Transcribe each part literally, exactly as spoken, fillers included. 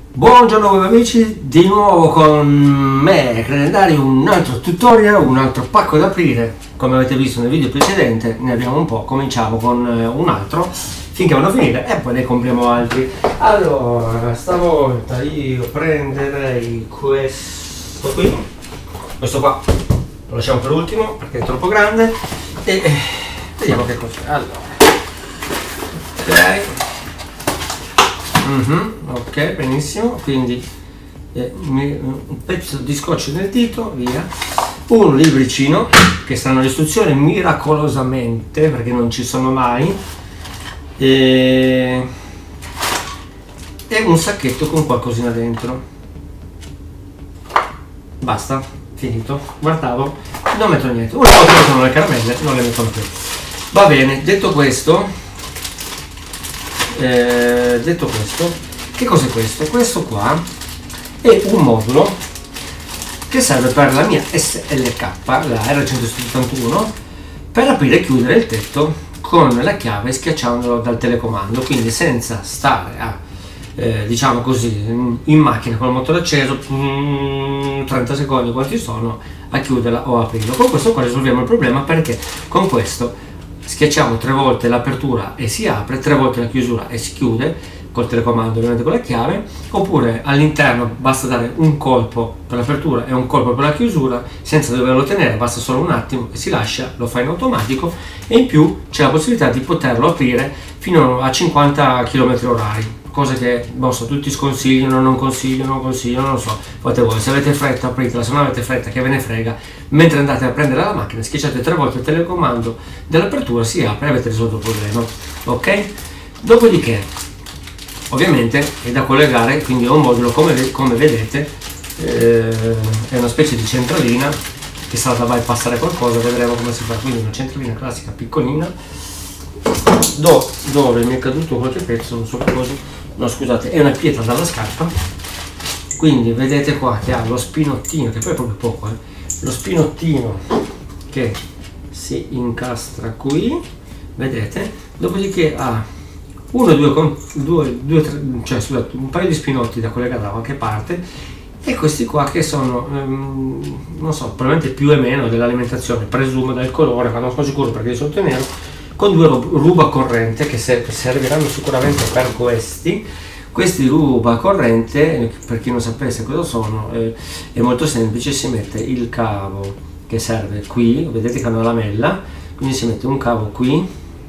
Buongiorno voi amici, di nuovo con me Credendari, un altro tutorial, un altro pacco da aprire. Come avete visto nel video precedente ne abbiamo un po', cominciamo con un altro finché vanno a finire e poi ne compriamo altri. Allora, stavolta io prenderei questo qui, questo qua lo lasciamo per ultimo perché è troppo grande e vediamo che cos'è. Allora, ok. Mm-hmm, ok, benissimo, quindi eh, un pezzo di scotch nel dito, via, un libricino che stanno le istruzioni miracolosamente perché non ci sono mai, e, e un sacchetto con qualcosina dentro. Basta, finito. Guardavo, non metto niente. Una volta che sono le caramelle non le metto più. Va bene, detto questo. Eh, detto questo, che cos'è questo? Questo qua è un modulo che serve per la mia S L K, la R centosettantuno, per aprire e chiudere il tetto con la chiave schiacciandolo dal telecomando, quindi senza stare a eh, diciamo così in macchina con il motore acceso trenta secondi quanti sono a chiuderla o aprirlo. Con questo qua risolviamo il problema, perché con questo schiacciamo tre volte l'apertura e si apre, tre volte la chiusura e si chiude col telecomando, ovviamente con la chiave, oppure all'interno basta dare un colpo per l'apertura e un colpo per la chiusura senza doverlo tenere, basta solo un attimo e si lascia, lo fa in automatico, e in più c'è la possibilità di poterlo aprire fino a cinquanta chilometri orari, cosa che boh, so, tutti sconsigliano, non consigliano, non consigliano, non lo so, fate voi, se avete fretta apritela, se non avete fretta che ve ne frega, mentre andate a prendere la macchina schiacciate tre volte il telecomando dell'apertura, si apre e avete risolto il problema, ok? Dopodiché ovviamente è da collegare, quindi è un modulo come, come vedete, eh, è una specie di centralina che sarà da bypassare qualcosa, vedremo come si fa, quindi una centralina classica piccolina do, dove mi è caduto qualche pezzo, non so cosa. No, scusate, è una pietra dalla scarpa, quindi vedete qua che ha lo spinottino, che poi è proprio poco, eh? Lo spinottino che si incastra qui, vedete, dopodiché ha uno, due, due, due tre, cioè scusate, un paio di spinotti da collegare da qualche parte, e questi qua che sono, um, non so, probabilmente più e meno dell'alimentazione, presumo dal colore, ma non sono sicuro perché di solito è nero, con due ruba corrente che serviranno sicuramente per questi. Questi ruba corrente, per chi non sapesse cosa sono, eh, è molto semplice, si mette il cavo che serve qui, vedete che ha una lamella, quindi si mette un cavo qui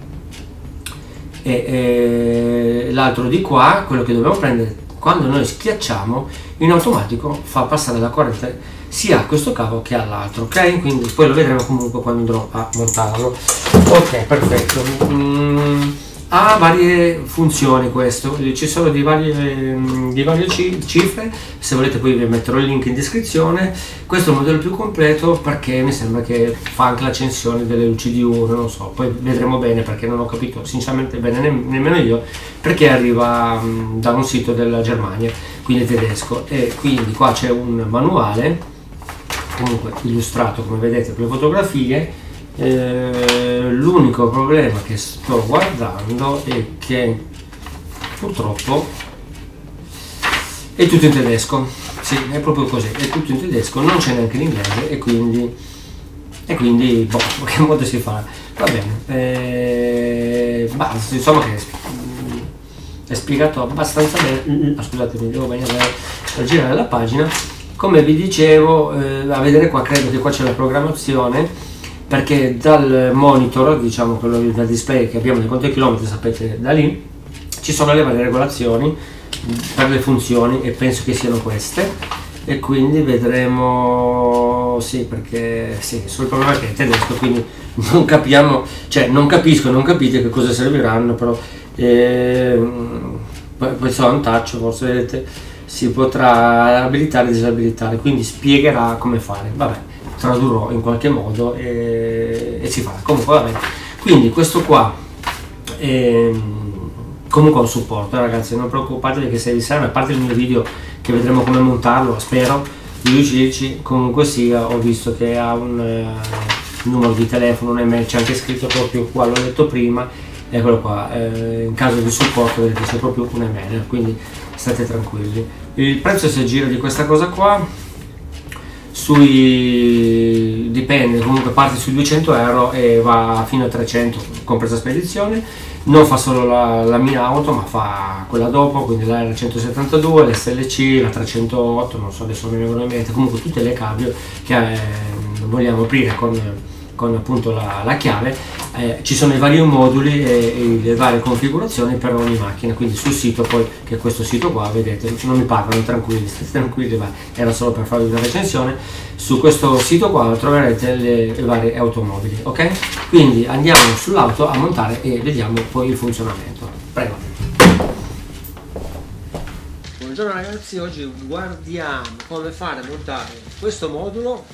e, e l'altro di qua, quello che dobbiamo prendere quando noi schiacciamo, in automatico fa passare la corrente sia a questo cavo che all'altro, ok? Quindi poi lo vedremo comunque quando andrò a montarlo. Ok, perfetto. Mm, ha varie funzioni questo, ci sono di varie, di varie cifre, se volete poi vi metterò il link in descrizione. Questo è il modello più completo perché mi sembra che fa anche l'accensione delle luci di uno, non so, poi vedremo bene perché non ho capito sinceramente bene ne nemmeno io, perché arriva um, da un sito della Germania, quindi tedesco, e quindi qua c'è un manuale comunque illustrato come vedete per le fotografie. Eh, l'unico problema che sto guardando è che purtroppo è tutto in tedesco, sì, è proprio così, è tutto in tedesco, non c'è neanche l'inglese, e quindi e quindi boh, che modo si fa? Va bene, eh, basta, insomma che è spiegato abbastanza bene. Ah, scusatemi, devo venire a girare la pagina. Come vi dicevo, eh, a vedere qua, credo che qua c'è la programmazione, perché dal monitor, diciamo quello dal display che abbiamo dei conti chilometri, sapete, da lì ci sono le varie regolazioni per le funzioni, e penso che siano queste, e quindi vedremo, sì, perché sì, sul problema che è tedesco, quindi non capiamo, cioè non capisco, non capite che cosa serviranno, però eh, poi sarà un touch, forse vedete, si potrà abilitare e disabilitare, quindi spiegherà come fare, vabbè, tradurrò in qualche modo e, e si fa, comunque vabbè. Quindi questo qua è comunque un supporto, eh, ragazzi, non preoccupatevi che se vi serve, a parte il mio video che vedremo come montarlo, spero di riuscirci, comunque sia, ho visto che ha un eh, numero di telefono, un'email, c'è anche scritto proprio qua, l'ho detto prima, eccolo qua, eh, in caso di supporto vedete c'è proprio un'email, quindi state tranquilli. Il prezzo si aggira di questa cosa qua sui, dipende, comunque parte sui duecento euro e va fino a trecento compresa spedizione. Non fa solo la, la mia auto, ma fa quella dopo, quindi la R centosettantadue, l'S L C, la trecentootto, non so, adesso non mi vengono in mente, comunque tutte le cabrio che eh, vogliamo aprire con, con appunto la, la chiave. Eh, ci sono i vari moduli e, e le varie configurazioni per ogni macchina, quindi sul sito, poi, che è questo sito qua, vedete, non mi pagano, tranquilli, state tranquilli, ma era solo per farvi una recensione. Su questo sito qua troverete le, le varie automobili, ok? Quindi andiamo sull'auto a montare e vediamo poi il funzionamento. Prego. Buongiorno ragazzi, oggi guardiamo come fare a montare questo modulo.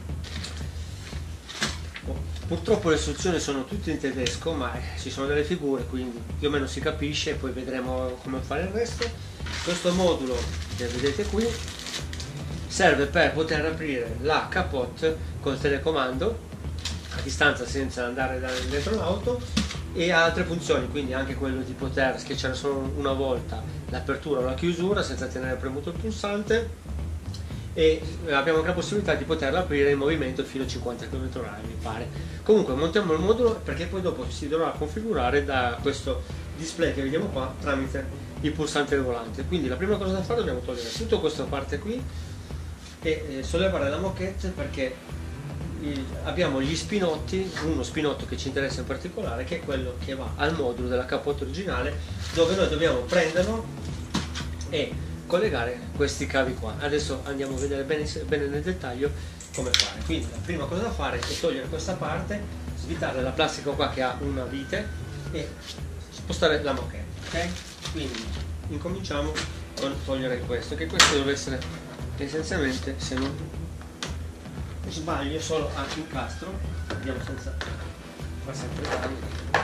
Purtroppo le istruzioni sono tutte in tedesco, ma ci sono delle figure, quindi più o meno si capisce, poi vedremo come fare il resto. Questo modulo che vedete qui serve per poter aprire la capote col telecomando a distanza senza andare dentro l'auto, e ha altre funzioni, quindi anche quello di poter schiacciare solo una volta l'apertura o la chiusura senza tenere premuto il pulsante, e abbiamo anche la possibilità di poterla aprire in movimento fino a cinquanta chilometri orari, mi pare. Comunque montiamo il modulo, perché poi dopo si dovrà configurare da questo display che vediamo qua tramite il pulsante del volante. Quindi la prima cosa da fare, dobbiamo togliere tutta questa parte qui e eh, sollevare la moquette, perché il, abbiamo gli spinotti, uno spinotto che ci interessa in particolare, che è quello che va al modulo della capote originale, dove noi dobbiamo prenderlo e collegare questi cavi qua. Adesso andiamo a vedere bene, bene nel dettaglio come fare. Quindi la prima cosa da fare è togliere questa parte, svitare la plastica qua che ha una vite e spostare la moquette, ok? Quindi incominciamo con togliere questo, che questo deve essere essenzialmente, se non sbaglio, solo a incastro. Andiamo senza far sempre tagli.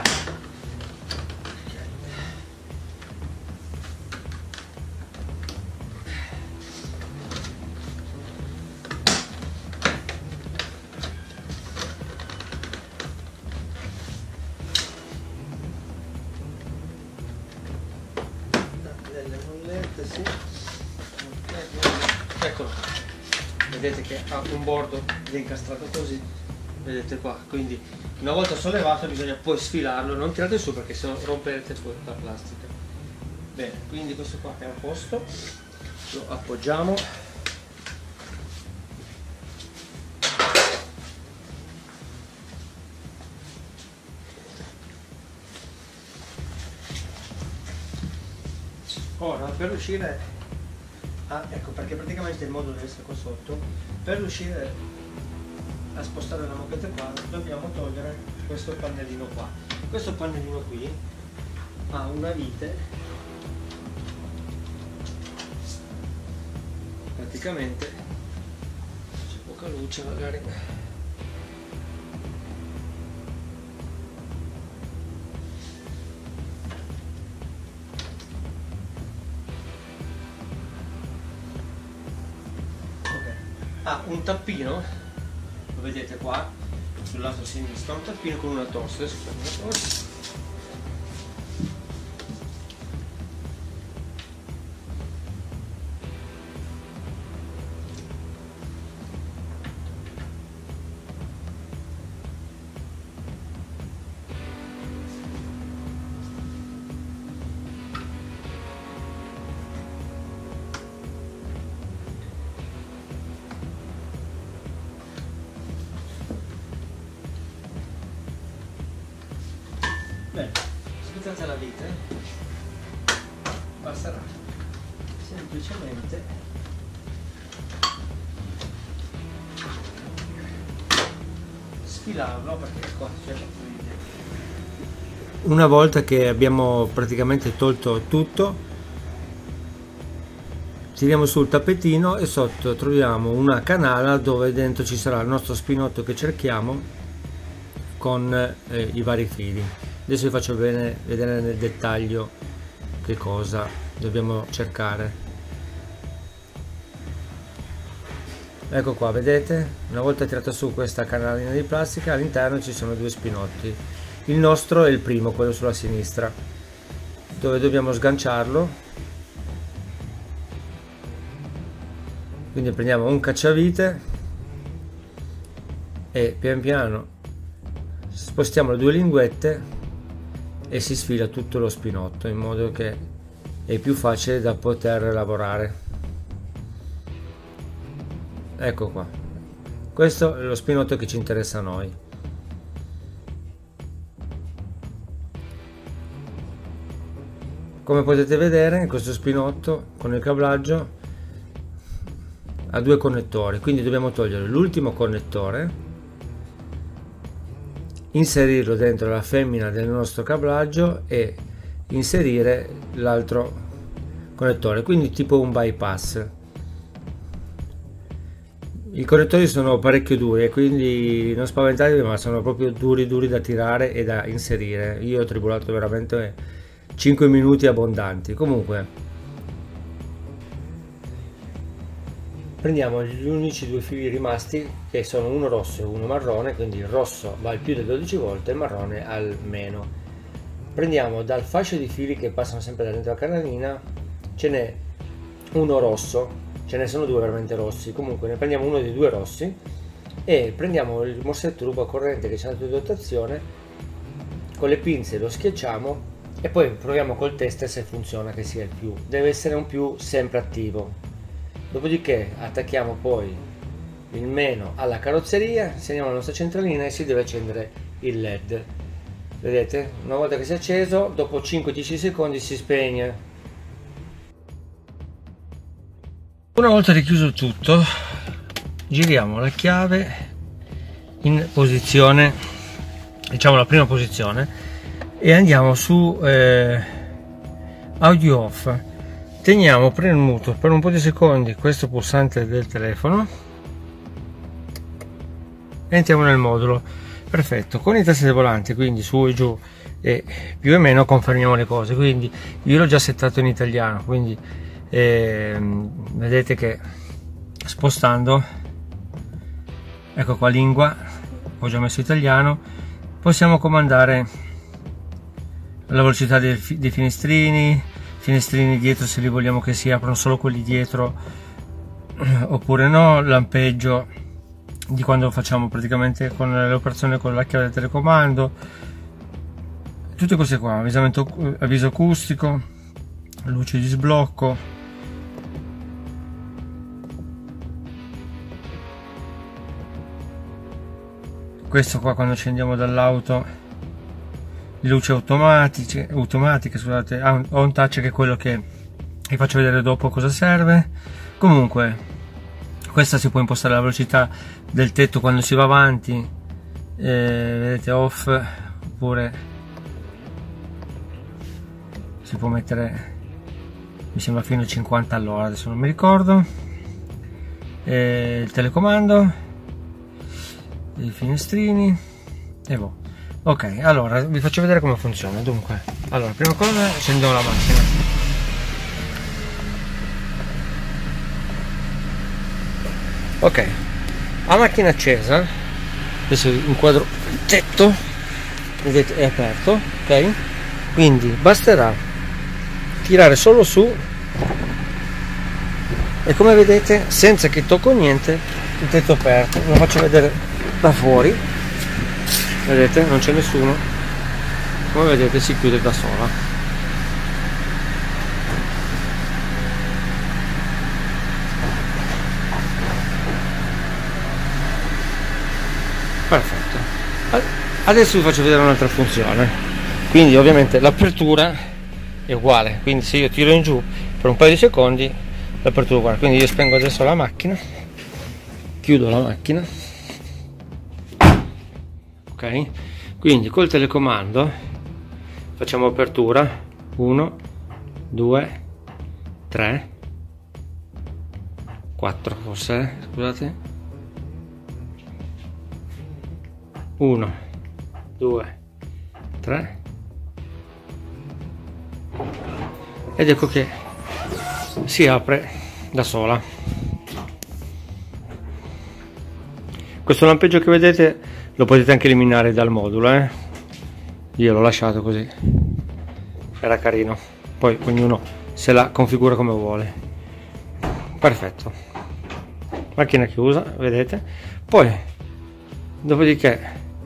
Sì. Eccolo, vedete che ha un bordo incastrato così, vedete qua, quindi una volta sollevato bisogna poi sfilarlo, non tirate su perché sennò romperete poi la plastica. Bene, quindi questo qua è a posto, lo appoggiamo. Ora, per riuscire a, ecco, perché praticamente il modulo deve essere qua sotto, per riuscire a spostare la moquette qua dobbiamo togliere questo pannellino qua. Questo pannellino qui ha una vite, praticamente c'è poca luce magari. Ha un tappino, lo vedete qua sul lato sinistro, un tappino con una tosse. Adesso prendo una tosse. Bene, sputate la vite, basterà semplicemente sfilarlo, perché qua c'è. Una volta che abbiamo praticamente tolto tutto, tiriamo sul tappetino e sotto troviamo una canala dove dentro ci sarà il nostro spinotto che cerchiamo con eh, i vari fili. Adesso vi faccio bene vedere nel dettaglio che cosa dobbiamo cercare. Ecco qua, vedete? Una volta tirata su questa canalina di plastica, all'interno ci sono due spinotti. Il nostro è il primo, quello sulla sinistra, dove dobbiamo sganciarlo Quindi prendiamo un cacciavite e pian piano spostiamo le due linguette e si sfila tutto lo spinotto, in modo che è più facile da poter lavorare. Ecco qua, questo è lo spinotto che ci interessa a noi. Come potete vedere, questo spinotto con il cablaggio ha due connettori, quindi dobbiamo togliere l'ultimo connettore, inserirlo dentro la femmina del nostro cablaggio e inserire l'altro connettore, quindi tipo un bypass. I connettori sono parecchio duri e quindi non spaventatevi, ma sono proprio duri duri da tirare e da inserire. Io ho tribolato veramente cinque minuti abbondanti. Comunque prendiamo gli unici due fili rimasti, che sono uno rosso e uno marrone, quindi il rosso va al più di dodici volte e il marrone al meno. Prendiamo dal fascio di fili che passano sempre da dentro la canalina, ce n'è uno rosso, ce ne sono due veramente rossi, comunque ne prendiamo uno dei due rossi e prendiamo il morsetto ruba corrente che c'è in dotazione, con le pinze lo schiacciamo e poi proviamo col tester se funziona, che sia il più, deve essere un più sempre attivo. Dopodiché attacchiamo poi il meno alla carrozzeria, inseriamo la nostra centralina e si deve accendere il led. Vedete? Una volta che si è acceso, dopo cinque dieci secondi si spegne. Una volta richiuso tutto, giriamo la chiave in posizione, diciamo la prima posizione, e andiamo su eh, audio off. Teniamo premuto per un po' di secondi questo pulsante del telefono e entriamo nel modulo. Perfetto, con i tasti del volante, quindi su e giù e più o meno confermiamo le cose. Quindi io l'ho già settato in italiano, quindi eh, vedete che spostando, ecco qua lingua, ho già messo italiano, possiamo comandare la velocità dei, dei finestrini, finestrini dietro se li vogliamo che si aprono solo quelli dietro oppure no, lampeggio di quando facciamo praticamente con l'operazione con la chiave del telecomando, tutte queste qua, avvisamento, avviso acustico, luce di sblocco, questo qua quando scendiamo dall'auto, luce automatiche, automatiche scusate, ho un touch che è quello che vi faccio vedere dopo cosa serve. Comunque questa si può impostare la velocità del tetto quando si va avanti, eh, vedete off, oppure si può mettere, mi sembra fino a cinquanta all'ora, adesso non mi ricordo, eh, il telecomando, i finestrini e boh. Ok, allora vi faccio vedere come funziona. Dunque, allora, prima cosa accendiamo la macchina. Ok, la macchina accesa, adesso inquadro il tetto, vedete è aperto, ok? Quindi basterà tirare solo su e come vedete senza che tocco niente il tetto è aperto. Ve lo faccio vedere da fuori. Vedete, non c'è nessuno, come vedete si chiude da sola. Perfetto, adesso vi faccio vedere un'altra funzione. Quindi ovviamente l'apertura è uguale, quindi se io tiro in giù per un paio di secondi l'apertura è uguale. Quindi io spengo adesso la macchina, chiudo la macchina, ok? Quindi col telecomando facciamo apertura uno due tre quattro forse, scusate, uno due tre ed ecco che si apre da sola. Questo lampeggio che vedete lo potete anche eliminare dal modulo, eh? Io l'ho lasciato così, era carino, poi ognuno se la configura come vuole. Perfetto. macchina chiusa, vedete. Poi dopodiché,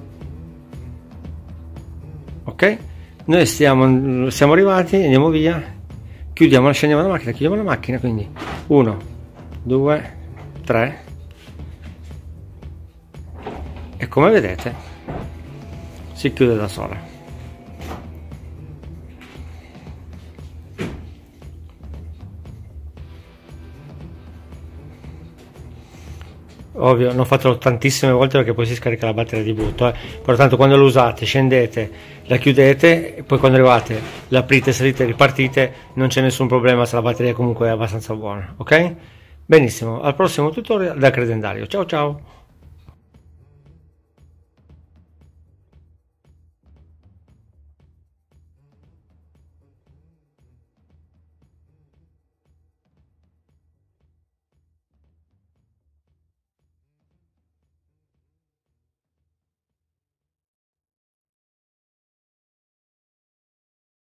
ok, noi stiamo, siamo arrivati, andiamo via, chiudiamo, scendiamo la macchina, chiudiamo la macchina, quindi uno, due, tre, e come vedete si chiude da sola. Ovvio, non fatelo tantissime volte perché poi si scarica la batteria di botto, eh. Però tanto quando lo usate, scendete, la chiudete, e poi quando arrivate, l'aprite, salite, ripartite, non c'è nessun problema se la batteria comunque è abbastanza buona, ok? Benissimo, al prossimo tutorial da Credendario, ciao ciao!